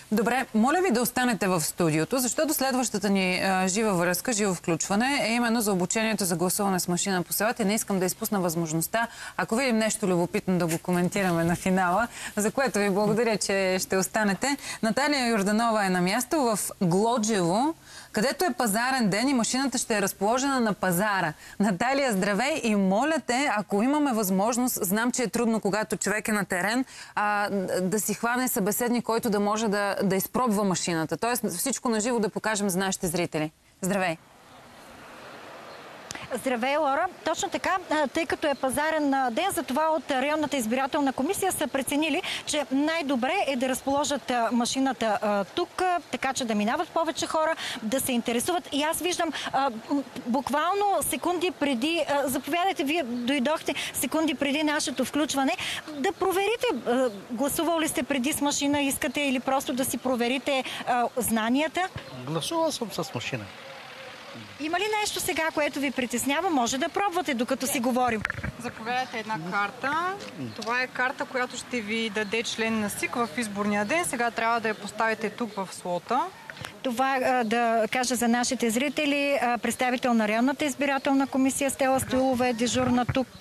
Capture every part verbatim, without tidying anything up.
Добре, моля ви да останете в студиото, защото следващата ни а, жива връзка, живо включване е именно за обучението за гласуване с машина по селата. Не искам да изпусна възможността, ако видим нещо любопитно, да го коментираме на финала, за което ви благодаря, че ще останете. Наталия Йорданова е на място в Глоджево, където е пазарен ден и машината ще е разположена на пазара. Наталия, здравей и моля те, ако имаме възможност, знам, че е трудно, когато човек е на терен, а, да си хване събеседник, който да може да, да изпробва машината. Тоест всичко наживо да покажем за нашите зрители. Здравей! Здравей, Лора. Точно така, тъй като е пазарен ден, затова от районната избирателна комисия са преценили, че най-добре е да разположат машината тук, така че да минават повече хора, да се интересуват. И аз виждам буквално секунди преди, заповядайте, вие дойдохте секунди преди нашето включване, да проверите, гласувал ли сте преди с машина, искате или просто да си проверите знанията? Гласувал съм с машина. Има ли нещо сега, което ви притеснява? Може да пробвате, докато си говорим. Заповядайте една карта. Това е карта, която ще ви даде член на СИК в изборния ден. Сега трябва да я поставите тук в слота. Това да кажа за нашите зрители. Представител на районната избирателна комисия Стела Стоилова е дежурна тук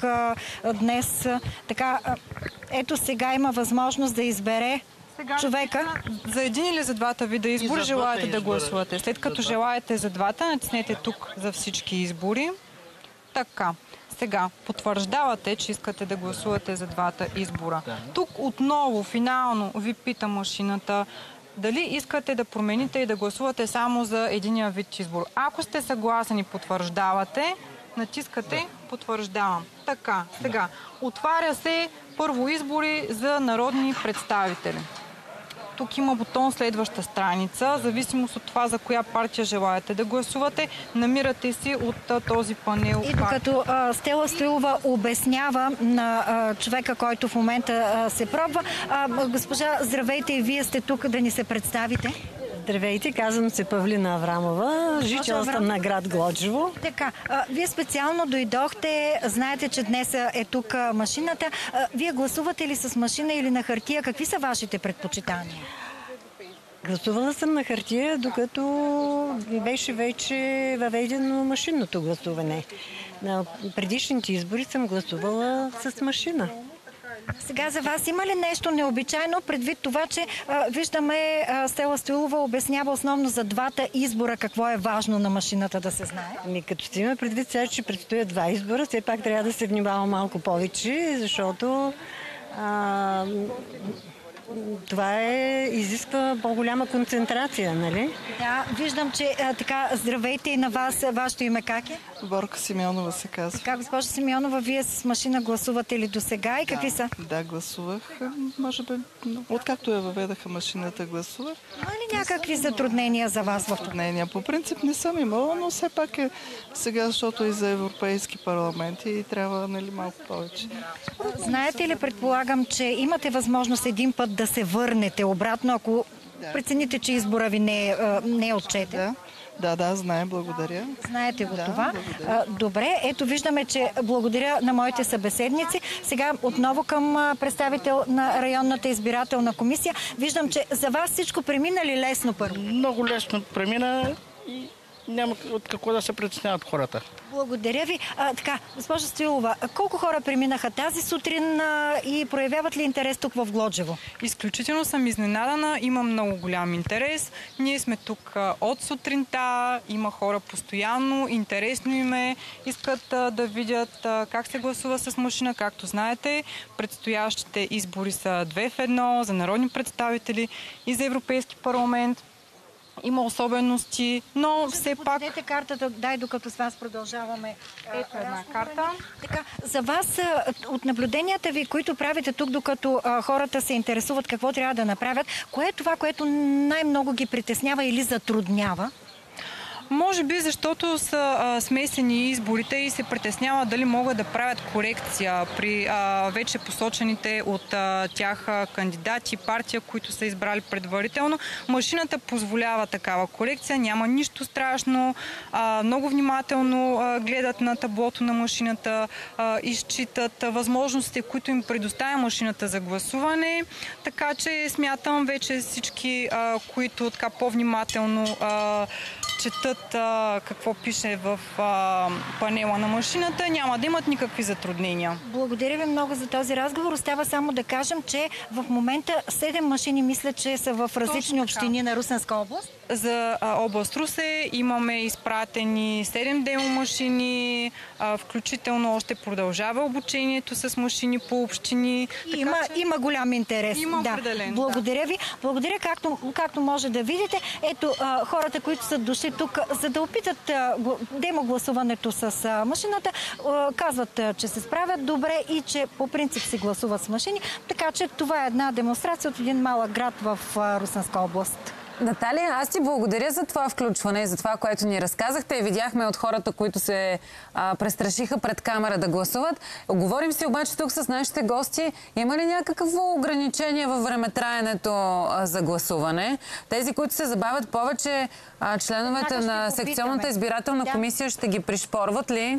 днес. Така, ето сега има възможност да избере Сега, човека. За един или за двата вида избори желаете да гласувате. След като желаете за двата, натиснете тук за всички избори. Така. Сега потвърждавате, че искате да гласувате за двата избора. Тук отново, финално, ви пита машината дали искате да промените и да гласувате само за единия вид избор. Ако сте съгласени, потвърждавате, натискате потвърждавам. Така, сега. Отваря се първо избори за народни представители. Тук има бутон следваща страница. В зависимост от това за коя партия желаете да гласувате, намирате си от този панел. И докато а, Стела Стоилова обяснява на а, човека, който в момента а, се пробва, а, госпожа, здравейте, и вие сте тук да ни се представите. Здравейте, казвам се Павлина Аврамова, жителство съм на град Глоджево. Така, а, вие специално дойдохте, знаете, че днес е тук а, машината. А, вие гласувате ли с машина или на хартия? Какви са вашите предпочитания? Гласувала съм на хартия, докато беше вече въведено машинното гласуване. На предишните избори съм гласувала с машина. Сега за вас има ли нещо необичайно, предвид това, че а, виждаме а, Стела Стоилова обяснява основно за двата избора, какво е важно на машината да се знае? Ами като си има предвид сега, че предстоят два избора, все пак трябва да се внимава малко повече, защото а, това е, изисква по-голяма концентрация, нали? Да, виждам, че а, така, здравейте и на вас. Вашето име как е? Борка Симеонова се казва. Така, госпожа Симеонова, вие с машина гласувате ли до сега и какви да, са? Да, гласувах. Може би, откакто я въведаха машината, гласувах. Има ли някакви затруднения за вас? Затруднения по принцип не съм имала, но все пак е сега, защото и за европейски парламенти и трябва, нали, малко повече. Знаете ли, предполагам, че имате възможност един път да се върнете обратно, ако да. прецените, че избора ви не е, не е отчетен? Да. Да, да, знае, благодаря. Знаете го да, това. Благодаря. Добре, ето виждаме, че благодаря на моите събеседници. Сега отново към представител на районната избирателна комисия. Виждам, че за вас всичко премина ли лесно първо? Много лесно премина и няма от какво да се притесняват хората. Благодаря ви. А, така, госпожа Стоилова, колко хора преминаха тази сутрин а, и проявяват ли интерес тук в Глоджево? Изключително съм изненадана. Има много голям интерес. Ние сме тук а, от сутринта. Има хора постоянно. Интересно им е. Искат а, да видят а, как се гласува с машина. Както знаете, предстоящите избори са две в едно за народни представители и за Европейски парламент. Има особености, но все пак... Подадете картата, дай докато с вас продължаваме. Ето една карта. Така, за вас, от наблюденията ви, които правите тук, докато а, хората се интересуват какво трябва да направят, кое е това, което най-много ги притеснява или затруднява? Може би защото са а, смесени изборите и се притесняват дали могат да правят корекция при а, вече посочените от а, тях а, кандидати, партия, които са избрали предварително. Машината позволява такава корекция, няма нищо страшно. А, много внимателно а, гледат на таблото на машината, а, изчитат а, възможностите, които им предоставя машината за гласуване. Така че смятам вече всички, а, които така по-внимателно а, четат а, какво пише в а, панела на машината, няма да имат никакви затруднения. Благодаря ви много за този разговор. Остава само да кажем, че в момента седем машини мисля, че са в различни общини на Русенска област. За а, област Русе имаме изпратени седем демо машини, а, включително още продължава обучението с машини по общини. Така, Има, че... има голям интерес. Има да. определен, Благодаря да. ви. Благодаря, както, както може да видите. Ето а, хората, които са дошли тук, за да опитат а, демо гласуването с а, машината, а, казват, а, че се справят добре и че по принцип си гласуват с машини. Така че това е една демонстрация от един малък град в а, Русенска област. Наталия, аз ти благодаря за това включване и за това, което ни разказахте. И видяхме от хората, които се а, престрашиха пред камера да гласуват. Говорим си обаче тук с нашите гости. Има ли някакво ограничение във времетраенето а, за гласуване? Тези, които се забавят повече, а, членовете на секционната избирателна комисия ще ги пришпорват ли?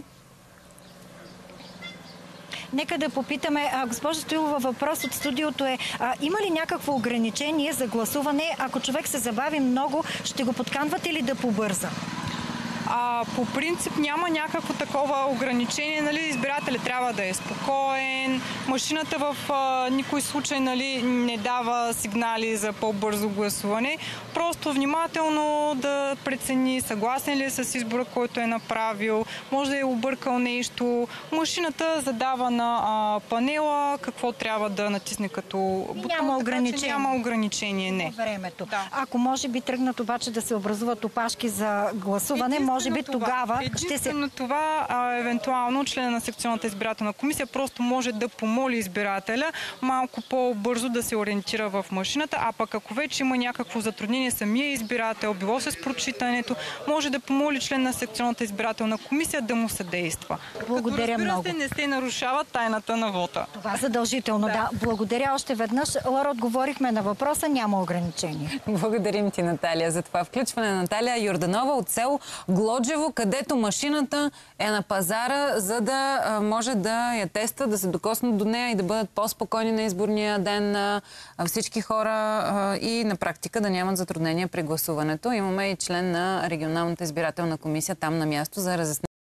Нека да попитаме, а, госпожа Стоилова, въпрос от студиото е, а, има ли някакво ограничение за гласуване? Ако човек се забави много, ще го подканвате ли да побърза? А, по принцип няма някакво такова ограничение, нали, избирателят трябва да е спокоен, машината в а, никой случай, нали, не дава сигнали за по-бързо гласуване, просто внимателно да прецени съгласен ли е с избора, който е направил, може да е объркал нещо, машината задава на а, панела какво трябва да натисне като бутон, Няма ограничение. Няма ограничение, не. Времето. Да. Ако може би тръгнат обаче да се образуват опашки за гласуване, може би това, тогава ще се... Единствено това, а, евентуално члена на секционната избирателна комисия просто може да помоли избирателя малко по-бързо да се ориентира в машината, а пък ако вече има някакво затруднение самия избирател, било с прочитането, може да помоли член на секционната избирателна комисия да му съдейства. Благодаря Като, разбира много. се, не се нарушава тайната на вота. Това задължително, да. да. Благодаря още веднъж. Лора, отговорихме на въпроса, няма ограничение. Благодарим ти, Наталия, за това включване. Наталия Йорданова от село Глоджево, където машината е на пазара, за да а, може да я теста, да се докоснат до нея и да бъдат по-спокойни на изборния ден на всички хора а, и на практика да нямат затруднения при гласуването. Имаме и член на регионалната избирателна комисия там на място за разяснение.